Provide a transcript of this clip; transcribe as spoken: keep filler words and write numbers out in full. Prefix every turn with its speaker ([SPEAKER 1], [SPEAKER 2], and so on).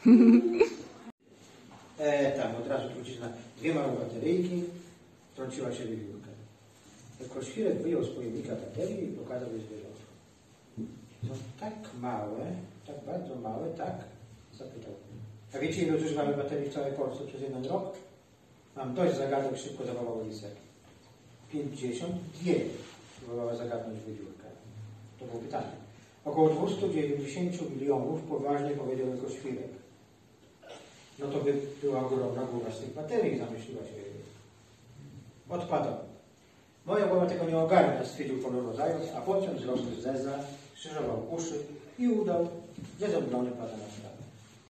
[SPEAKER 1] E, tam od razu trucizna. Dwie małe bateryjki, wtrąciła się wiewiórka. Kroświrek wyjął z pojemnika baterii i pokazał je zwierzątku. Są tak małe, tak bardzo małe, tak? Zapytał. A wiecie, ile zużywamy baterii w całej Polsce przez jeden rok? Mam dość zagadek, szybko zawołał Lisek. Pięćdziesiąt dwie, próbowała zagadnąć wiewiórka. To było pytanie. Około dwieście dziewięćdziesiąt milionów, poważnie powiedział Kroświrek. No to by była ogromna głowa z tych baterii, zamyśliła się wiewiórka. Odpadał. Moja głowa tego nie ogarnia, stwierdził kolorozając, a potem z losu zeza skrzyżował uszy i udał, że zemdlony pada na świat.